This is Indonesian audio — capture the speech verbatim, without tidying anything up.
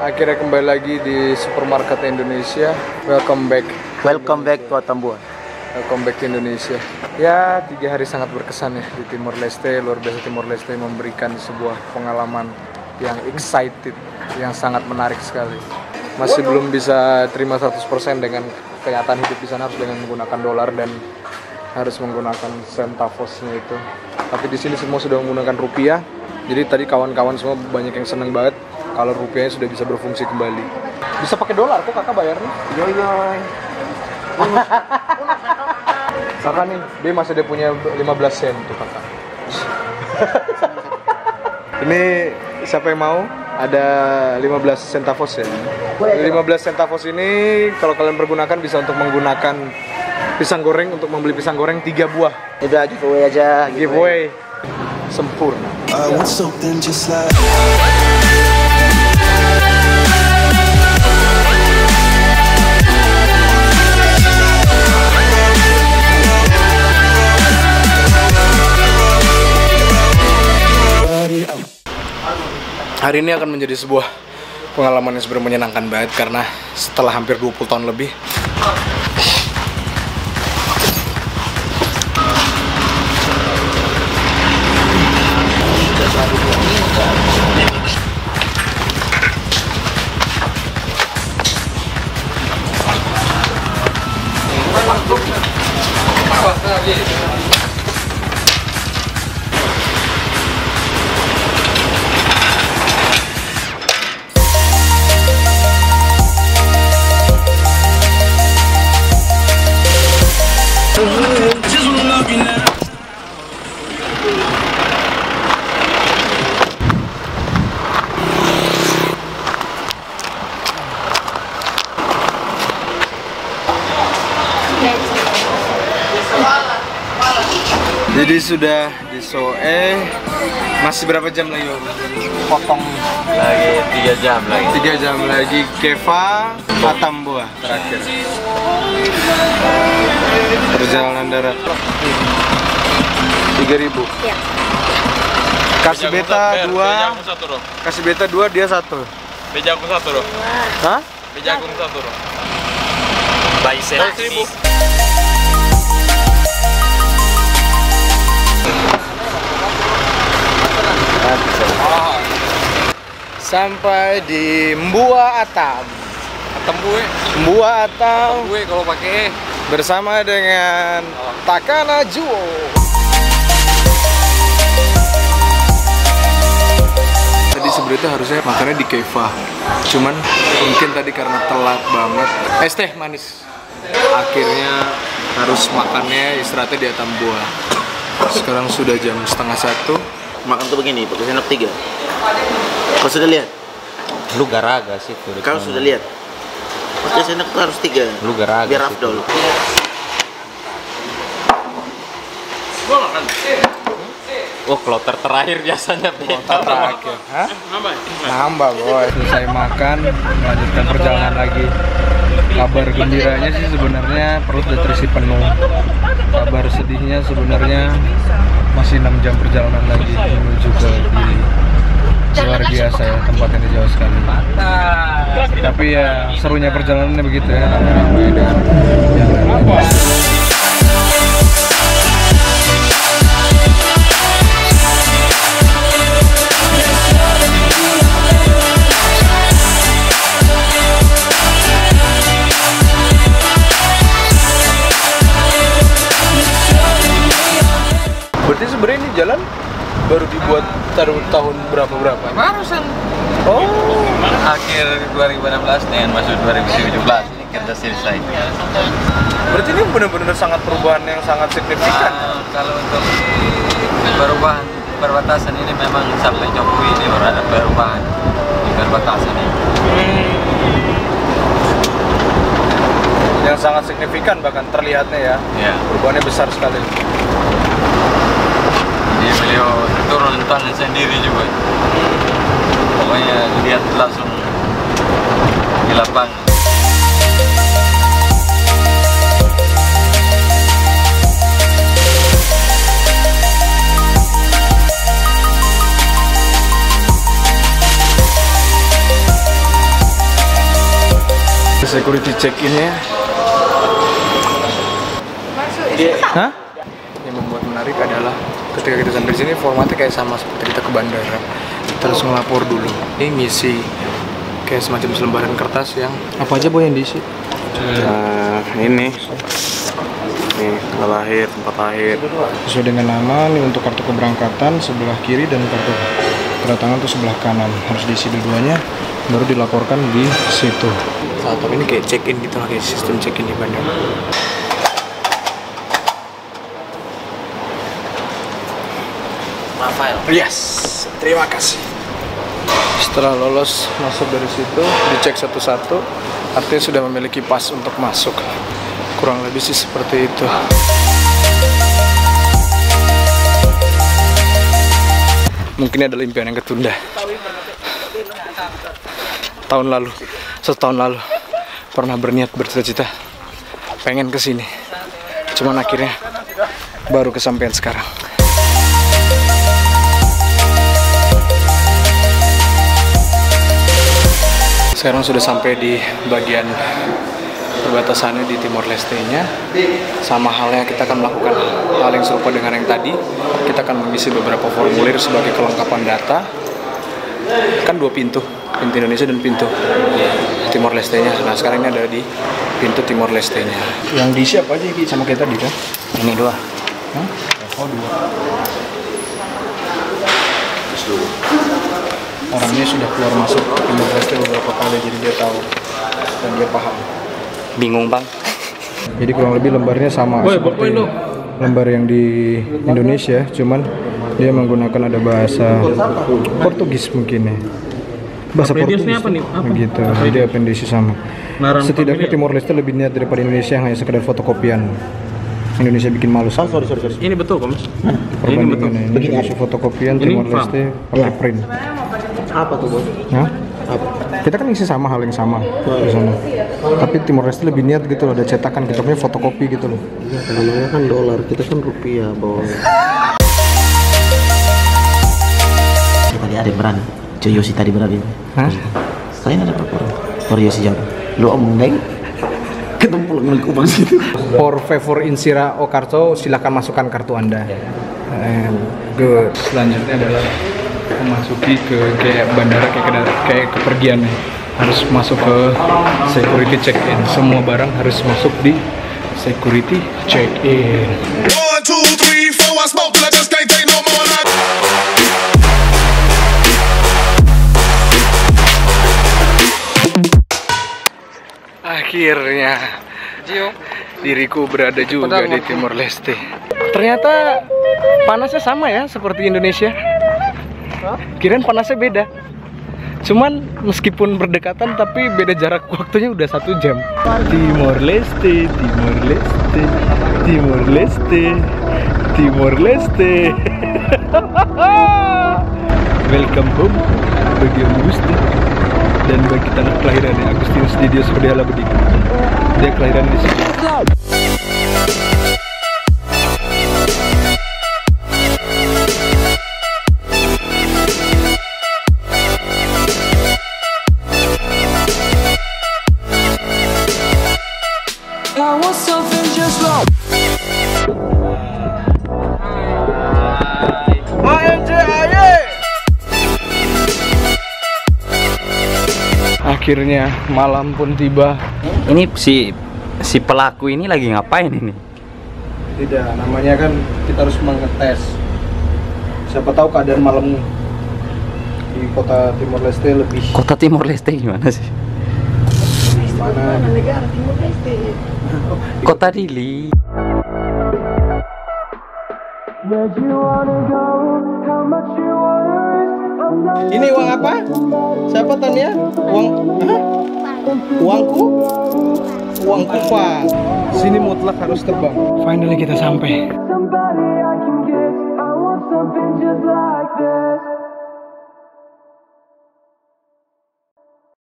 Akhirnya kembali lagi di supermarket Indonesia. Welcome back. Welcome back to Atambua. Welcome back to Indonesia. Ya, tiga hari sangat berkesan ya di Timor Leste. Luar biasa, Timor Leste memberikan sebuah pengalaman yang excited, yang sangat menarik sekali. Masih belum bisa terima seratus persen dengan kenyataan hidup di sana, harus dengan menggunakan dolar dan harus menggunakan centavosnya itu. Tapi di sini semua sudah menggunakan rupiah. Jadi tadi kawan-kawan semua banyak yang seneng banget kalau rupiahnya sudah bisa berfungsi kembali. Bisa pakai dolar kok kakak bayarnya? Yo yo. Kakak nih, dia masih dia punya lima belas sen tuh kakak. Ini siapa yang mau? Ada lima belas centavos ya. lima belas centavos ini kalau kalian pergunakan bisa untuk menggunakan pisang goreng, untuk membeli pisang goreng tiga buah. Udah giveaway aja. Giveaway sempurna. I want something just like Hari ini akan menjadi sebuah pengalaman yang sebenarnya menyenangkan banget karena setelah hampir dua puluh tahun lebih jadi sudah di Soe. Masih berapa jam lagi potong? Lagi tiga jam lagi. Tiga jam lagi. Keva Atambua terakhir. Perjalanan darat tiga ribu. Ya. Kasih beta dua. Kasih beta dua, dia satu. Beja aku satu loh. Hah? Beja aku satu loh. Bayi seribu. Sampai di Mbua Atam. Tembue. Mbua Atam. Tembue kalau pakai Bersama dengan Takana Juo. Tadi sebenarnya harusnya makannya di Keva, cuman mungkin tadi karena telat banget. Es teh manis. Akhirnya harus makannya istirahatnya di Atambua. Sekarang sudah jam setengah satu. Makan tuh begini, pakai sendok tiga. Kau sudah lihat? lu garaga sih tuh. Kau sudah lihat? Pakai sendok tuh harus tiga. Lu garaga. Biar afdol. Oh, kloter terakhir biasanya beta. Terakhir. Hah? Nambah, boy. Selesai makan, melanjutkan perjalanan lagi. Kabar gembiranya sih sebenarnya perut udah terisi penuh. Kabar sedihnya sebenarnya masih enam jam perjalanan lagi menuju ke Gili. Luar biasa ya, tempatnya di jauh sekali. Tapi ya serunya perjalanannya begitu ya, ramai-ramai dengan jalan. Berarti sebenarnya ini jalan baru dibuat tahun tahun berapa berapa? Barusan. Oh, Akhir dua ribu enam belas dengan masuk dua ribu tujuh belas ini kita selesai. berarti ini benar-benar sangat perubahan yang sangat signifikan. Nah, kalau untuk perubahan perbatasan ini memang sampai Jokowi ini baru ada perubahan di perbatasan ini. Hmm. Yang sangat signifikan bahkan terlihatnya ya. Ya. Perubahannya besar sekali. Jadi beliau turun tangan sendiri juga. Pokoknya lihat langsung di lapangan. security check-innya. Hah? Yang membuat menarik adalah ketika kita sampai di sini formatnya kayak sama seperti kita ke bandara. Kita harus ngelapor dulu. Ini ngisi kayak semacam selembaran kertas yang apa aja boy yang diisi? Nah, ini nih tanggal lahir, tempat lahir. Sesuai dengan nama nih, untuk kartu keberangkatan sebelah kiri dan kartu kedatangan tuh sebelah kanan. Harus diisi dua-duanya baru dilaporkan di situ. Saat ini kayak check-in gitu lah, kayak sistem check-in di bandara. Rafael. Yes, terima kasih. Setelah lolos masuk dari situ, dicek satu-satu, artinya sudah memiliki pas untuk masuk. Kurang lebih sih seperti itu. Mungkin adalah impian yang ketunda. Tahun lalu, setahun lalu, pernah berniat bercita-cita pengen kesini. Cuman akhirnya baru kesampaian sekarang. Sekarang sudah sampai di bagian perbatasannya di Timor Leste-nya. Sama halnya kita akan melakukan hal yang serupa dengan yang tadi. Kita akan mengisi beberapa formulir sebagai kelengkapan data. Kan dua pintu, pintu Indonesia dan pintu Timor Leste-nya. Nah sekarang ini ada di pintu Timor Leste-nya. Yang diisi apa aja sama kayak tadi kan? Ini dua. Hah? Oh dua. Terus dulu. Orangnya sudah keluar masuk Timor Leste beberapa kali, jadi dia tahu dan dia paham. Bingung bang. Jadi kurang lebih lembarnya sama Woy, seperti lembar yang di Indonesia, cuman dia menggunakan ada bahasa Portugis mungkin ya. Bahasa Portugis apa nih? Apa? Begitu. Jadi apendisi sama. Setidaknya Timor Leste lebih niat daripada Indonesia yang hanya sekedar fotokopian. Indonesia bikin malu. Oh, sorry, sorry, sorry. Ini betul kom? Perbandingannya ini Indonesia fotokopian, Timor Leste pakai print. Apa tuh bos? Hah? Apa? Kita kan isi sama hal yang sama di sana. Tapi Timor Leste lebih niat gitu loh, ada cetakan, kita punya fotokopi gitu loh. Iya, namanya kan dolar, kita kan rupiah, bos. Tadi ada berani, cuy Yosi tadi berani. Hah? Saya ada apa por? Por Yosi jawab. Lu omong deh. Ketemu pulang milik ubang situ. For favor insira o kartu, silakan masukkan kartu Anda. And good. Selanjutnya adalah memasuki ke kayak bandara, kayak ke, kayak kepergian nih. Harus masuk ke security check-in. Semua barang harus masuk di security check-in. One, two, three, four, I smoke till I just can't take no more. Akhirnya diriku berada juga di Timor Leste. Ternyata panasnya sama ya seperti Indonesia. Kirain panasnya beda. Cuman meskipun berdekatan tapi beda jarak waktunya udah satu jam. Timor Leste, Timor Leste, Timor Leste, Timor Leste. Welcome home bagi Augusti dan bagi tanah kelahirannya Agustinus Didius Hodiala Bedik. Dia kelahiran di sini. Akhirnya malam pun tiba. Ini si si pelaku ini lagi ngapain ini? Tidak, namanya kan kita harus mengetes. Siapa tahu keadaan malam di kota Timor Leste lebih. Kota Timor Leste gimana sih? Mana? Negara Timor Leste. Kota Dili. Ini uang apa? Siapa Tania? Uang? Hah? Uangku? Uang kupang. Sini mutlak harus terbang. Finally kita sampai. Somebody I can kiss. I want something just like this.